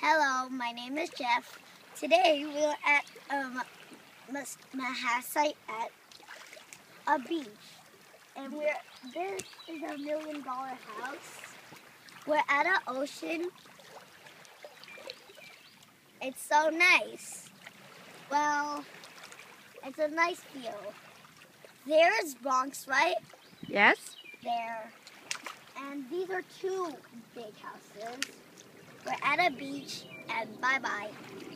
Hello, my name is Jeff. Today we're at Mahasai at a beach, and this is a $1 million house. We're at an ocean. It's so nice. Well, it's a nice view. There's Bronx, right? Yes. There. And these are two big houses. We're at a beach, and bye-bye.